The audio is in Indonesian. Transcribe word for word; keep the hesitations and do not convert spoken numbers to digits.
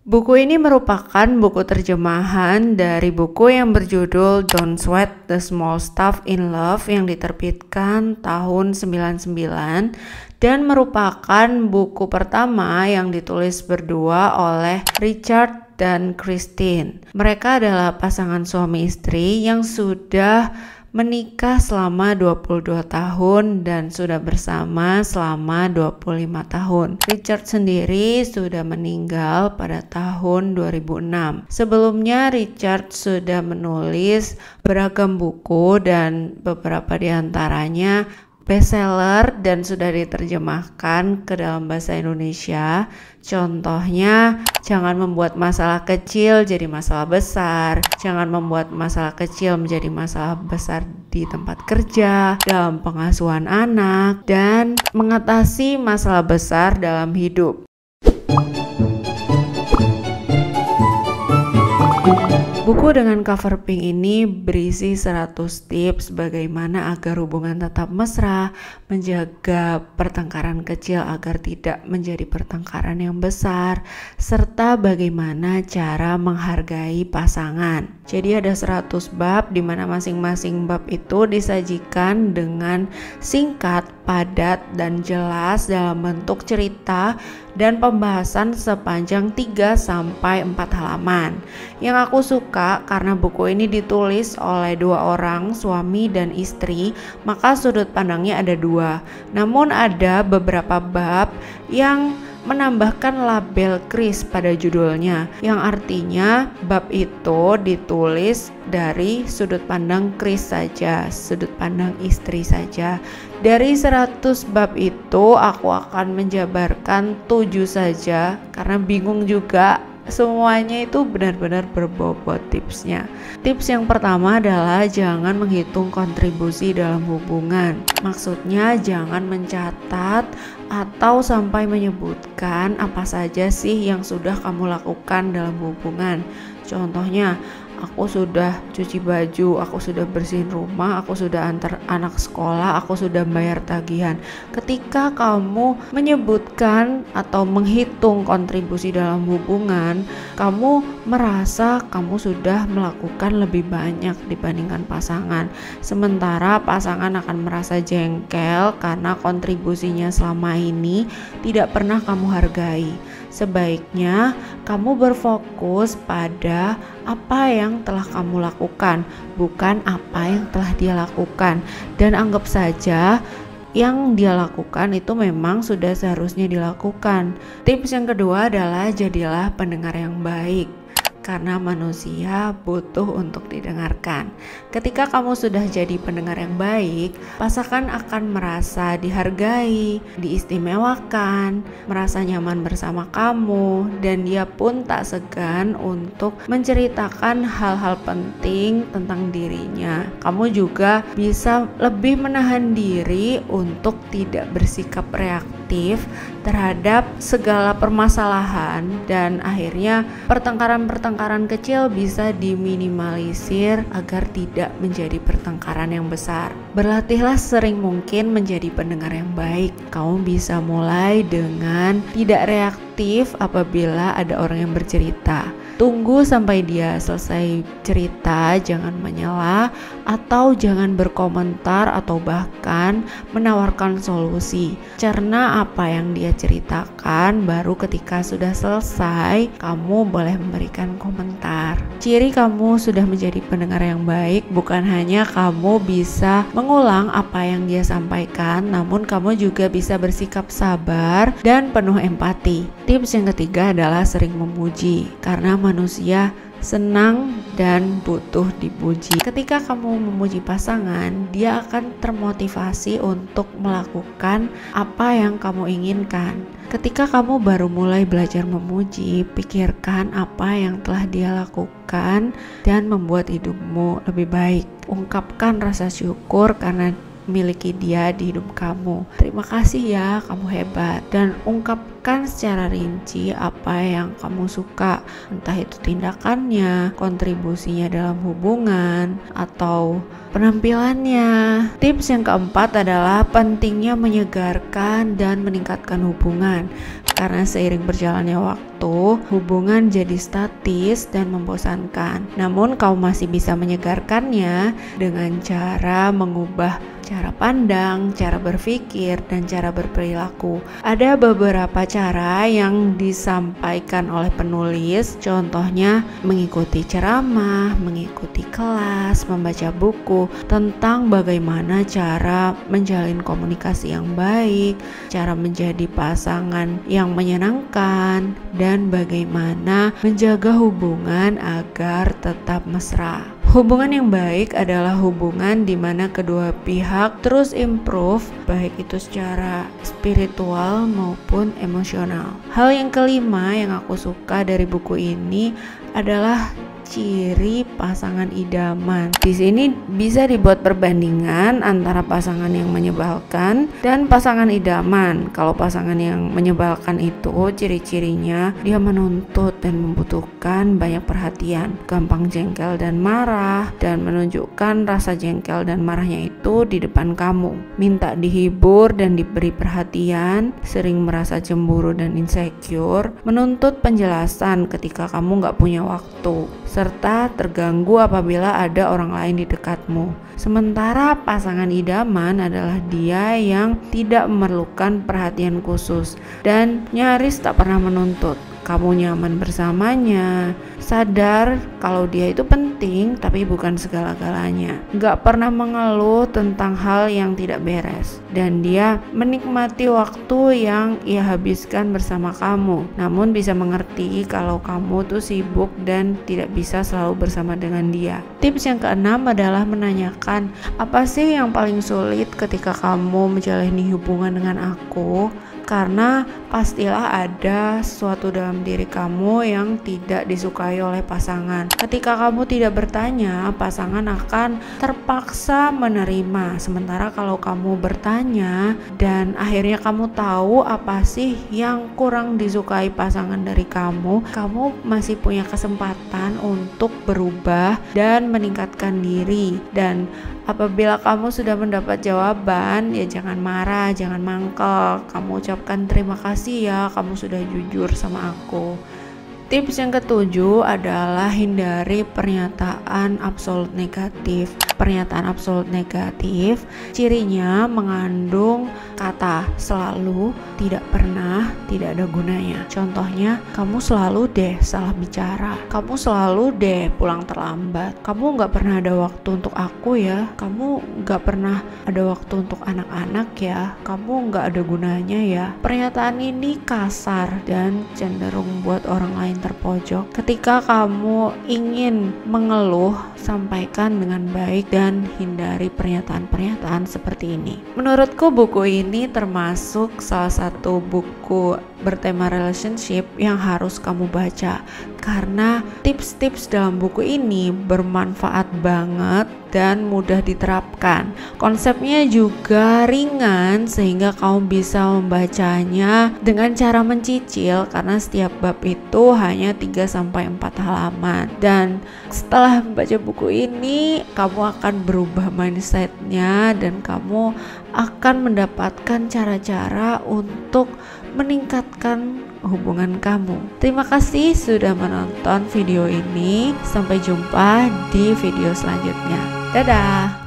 Buku ini merupakan buku terjemahan dari buku yang berjudul Don't Sweat the Small Stuff in Love yang diterbitkan tahun sembilan puluh sembilan dan merupakan buku pertama yang ditulis berdua oleh Richard dan Christine. Mereka adalah pasangan suami istri yang sudah menikah selama dua puluh dua tahun dan sudah bersama selama dua puluh lima tahun. Richard sendiri sudah meninggal pada tahun dua ribu enam. Sebelumnya Richard sudah menulis beragam buku dan beberapa diantaranya bestseller dan sudah diterjemahkan ke dalam bahasa Indonesia. Contohnya, jangan membuat masalah kecil jadi masalah besar, jangan membuat masalah kecil menjadi masalah besar di tempat kerja, dalam pengasuhan anak, dan mengatasi masalah besar dalam hidup. Buku dengan cover pink ini berisi seratus tips bagaimana agar hubungan tetap mesra, menjaga pertengkaran kecil agar tidak menjadi pertengkaran yang besar, serta bagaimana cara menghargai pasangan. Jadi ada seratus bab di mana masing-masing bab itu disajikan dengan singkat, padat, dan jelas dalam bentuk cerita dan pembahasan sepanjang tiga sampai empat halaman. Yang aku suka karena buku ini ditulis oleh dua orang, suami dan istri, maka sudut pandangnya ada dua. Namun ada beberapa bab yang menambahkan label Chris pada judulnya, yang artinya bab itu ditulis dari sudut pandang Chris saja, sudut pandang istri saja. Dari seratus bab itu aku akan menjabarkan tujuh saja karena bingung juga. Semuanya itu benar-benar berbobot tipsnya. Tips yang pertama adalah jangan menghitung kontribusi dalam hubungan. Maksudnya jangan mencatat atau sampai menyebutkan apa saja sih yang sudah kamu lakukan dalam hubungan. Contohnya, aku sudah cuci baju, aku sudah bersihin rumah, aku sudah antar anak sekolah, aku sudah bayar tagihan. Ketika kamu menyebutkan atau menghitung kontribusi dalam hubungan, kamu merasa kamu sudah melakukan lebih banyak dibandingkan pasangan. Sementara pasangan akan merasa jengkel karena kontribusinya selama ini tidak pernah kamu hargai. Sebaiknya kamu berfokus pada apa yang telah kamu lakukan, bukan apa yang telah dia lakukan. Dan anggap saja yang dia lakukan itu memang sudah seharusnya dilakukan. Tips yang kedua adalah jadilah pendengar yang baik. Karena manusia butuh untuk didengarkan. Ketika kamu sudah jadi pendengar yang baik, pasangan akan merasa dihargai, diistimewakan, merasa nyaman bersama kamu, dan dia pun tak segan untuk menceritakan hal-hal penting tentang dirinya. Kamu juga bisa lebih menahan diri untuk tidak bersikap reaktif terhadap segala permasalahan, dan akhirnya pertengkaran-pertengkaran kecil bisa diminimalisir agar tidak menjadi pertengkaran yang besar. Berlatihlah sering mungkin menjadi pendengar yang baik. Kamu bisa mulai dengan tidak reaktif apabila ada orang yang bercerita. Tunggu sampai dia selesai cerita, jangan menyela atau jangan berkomentar atau bahkan menawarkan solusi. Cerna apa yang dia ceritakan, baru ketika sudah selesai kamu boleh memberikan komentar. Ciri kamu sudah menjadi pendengar yang baik bukan hanya kamu bisa mengulang apa yang dia sampaikan, namun kamu juga bisa bersikap sabar dan penuh empati. Tips yang ketiga adalah sering memuji, karena manusia senang dan butuh dipuji. Ketika kamu memuji pasangan, dia akan termotivasi untuk melakukan apa yang kamu inginkan. Ketika kamu baru mulai belajar memuji, pikirkan apa yang telah dia lakukan dan membuat hidupmu lebih baik. Ungkapkan rasa syukur karena miliki dia di hidup kamu. Terima kasih ya, kamu hebat. Dan ungkapkan secara rinci apa yang kamu suka, entah itu tindakannya, kontribusinya dalam hubungan, atau penampilannya. Tips yang keempat adalah pentingnya menyegarkan dan meningkatkan hubungan. Karena seiring berjalannya waktu, hubungan jadi statis dan membosankan. Namun kamu masih bisa menyegarkannya dengan cara mengubah cara pandang, cara berpikir, dan cara berperilaku. Ada beberapa cara yang disampaikan oleh penulis, contohnya mengikuti ceramah, mengikuti kelas, membaca buku tentang bagaimana cara menjalin komunikasi yang baik, cara menjadi pasangan yang menyenangkan, dan bagaimana menjaga hubungan agar tetap mesra. Hubungan yang baik adalah hubungan di mana kedua pihak terus improve, baik itu secara spiritual maupun emosional. Hal yang kelima yang aku suka dari buku ini adalah ciri pasangan idaman. Di sini bisa dibuat perbandingan antara pasangan yang menyebalkan dan pasangan idaman. Kalau pasangan yang menyebalkan itu ciri-cirinya dia menuntut dan membutuhkan banyak perhatian, gampang jengkel dan marah, dan menunjukkan rasa jengkel dan marahnya itu di depan kamu. Minta dihibur dan diberi perhatian, sering merasa cemburu dan insecure, menuntut penjelasan ketika kamu gak punya waktu, serta terganggu apabila ada orang lain di dekatmu. Sementara pasangan idaman adalah dia yang tidak memerlukan perhatian khusus dan nyaris tak pernah menuntut. Kamu nyaman bersamanya, sadar kalau dia itu penting tapi bukan segala-galanya. Gak pernah mengeluh tentang hal yang tidak beres, dan dia menikmati waktu yang ia habiskan bersama kamu. Namun bisa mengerti kalau kamu tuh sibuk dan tidak bisa selalu bersama dengan dia. Tips yang keenam adalah menanyakan, apa sih yang paling sulit ketika kamu menjalani hubungan dengan aku? Karena pastilah ada sesuatu dalam diri kamu yang tidak disukai oleh pasangan. Ketika kamu tidak bertanya, pasangan akan terpaksa menerima. Sementara kalau kamu bertanya dan akhirnya kamu tahu apa sih yang kurang disukai pasangan dari kamu, kamu masih punya kesempatan untuk berubah dan meningkatkan diri. Dan apabila kamu sudah mendapat jawaban, ya jangan marah, jangan mangkel. Kamu ucapkan terima kasih ya, kamu sudah jujur sama aku. Tips yang ketujuh adalah hindari pernyataan absolut negatif. Pernyataan absolut negatif cirinya mengandung kata selalu, tidak pernah, tidak ada gunanya. Contohnya, kamu selalu deh salah bicara, kamu selalu deh pulang terlambat, kamu gak pernah ada waktu untuk aku ya, kamu gak pernah ada waktu untuk anak-anak ya, kamu gak ada gunanya ya. Pernyataan ini kasar dan cenderung buat orang lain terpojok. Ketika kamu ingin mengeluh, sampaikan dengan baik dan hindari pernyataan-pernyataan seperti ini. Menurutku buku ini termasuk salah satu buku bertema relationship yang harus kamu baca, karena tips-tips dalam buku ini bermanfaat banget dan mudah diterapkan. Konsepnya juga ringan sehingga kamu bisa membacanya dengan cara mencicil, karena setiap bab itu hanya tiga sampai empat halaman. Dan setelah membaca buku ini, kamu akan berubah mindsetnya dan kamu akan mendapatkan cara-cara untuk meningkatkan hubungan kamu. Terima kasih sudah menonton video ini. Sampai jumpa di video selanjutnya. Dadah.